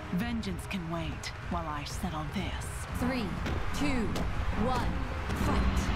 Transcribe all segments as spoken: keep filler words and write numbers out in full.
Vengeance can wait while I settle this. Three, two, one, fight!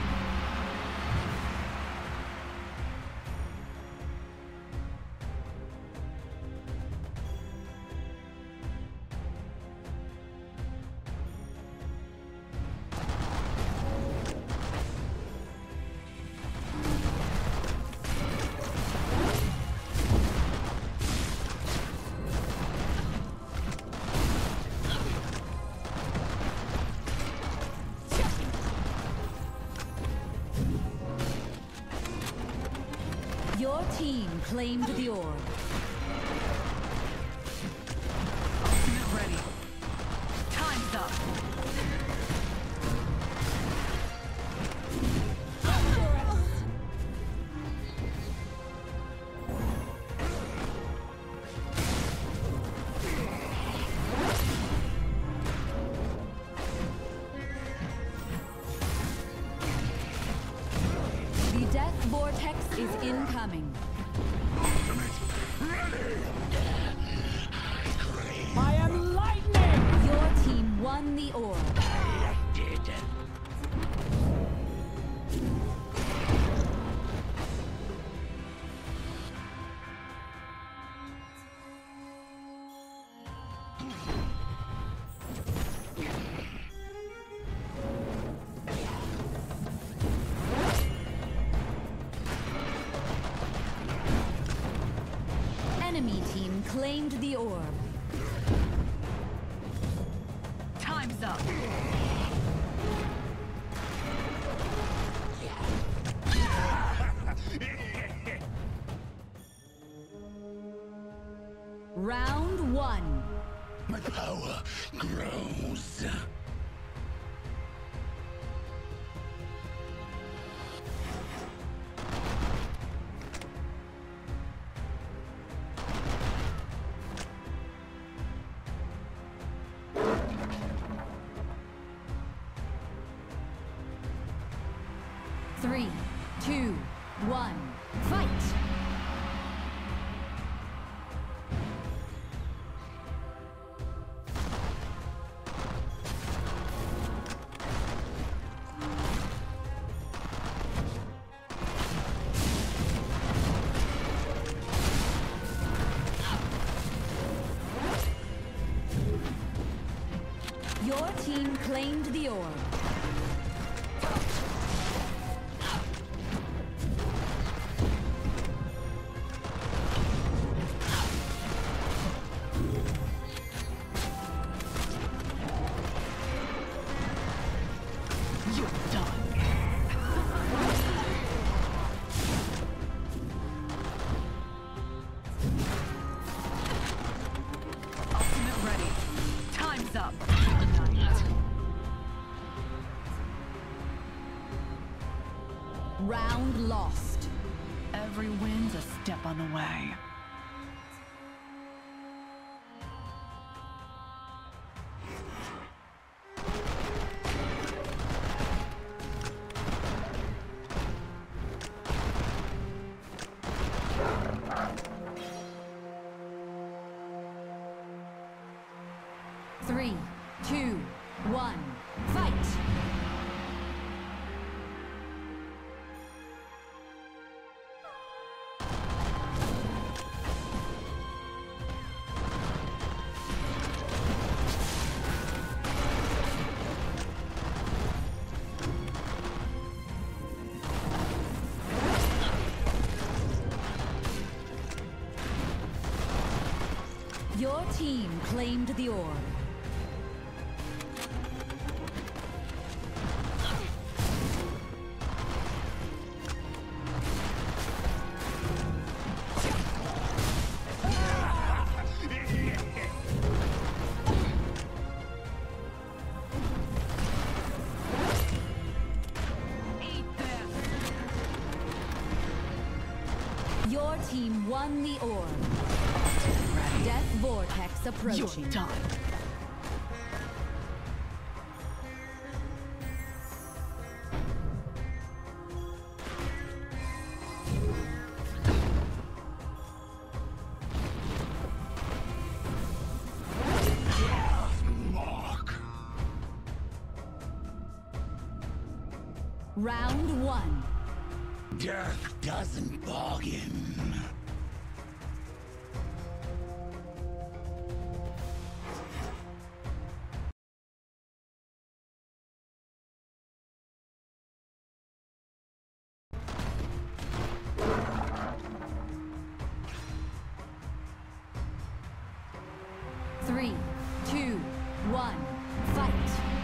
Your team claimed the orb. Ultimate ready. Time's up. The death vortex is incoming. I am lightning! Your team won the orb. Enemy team claimed the orb. Time's up. Round one. My power grows. Three, two, one, fight! Your team claimed the orb. You're done. Ultimate ready. Time's up. Round lost. Every win's a step on the way. Three, two, one, fight! Your team claimed the orb. Your team won the orb. Death vortex approaching. You're done. Round one. Death doesn't bargain. Three, two, one, fight.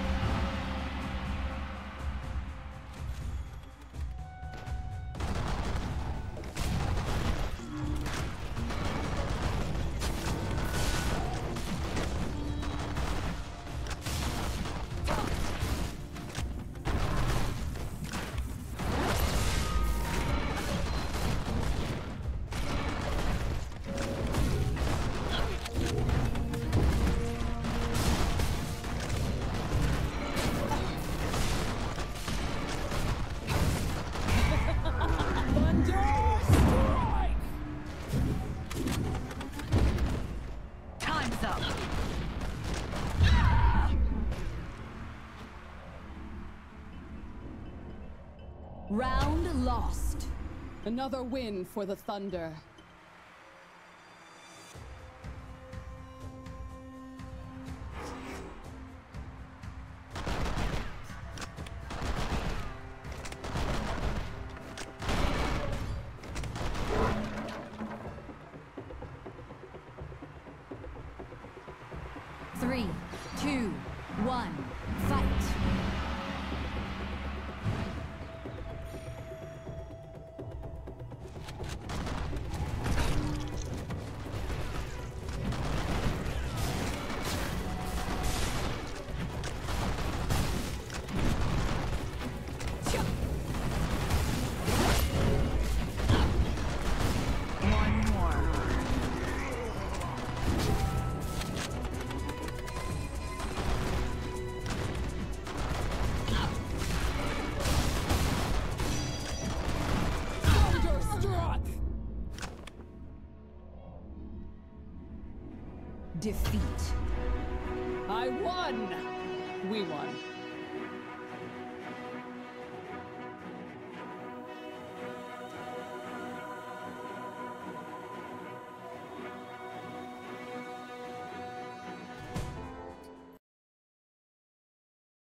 Thunder strike! Time's up. Round lost. Another win for the Thunder. Three, two, one, fight. One more. Thunderstruck! Defeat. I won! We won.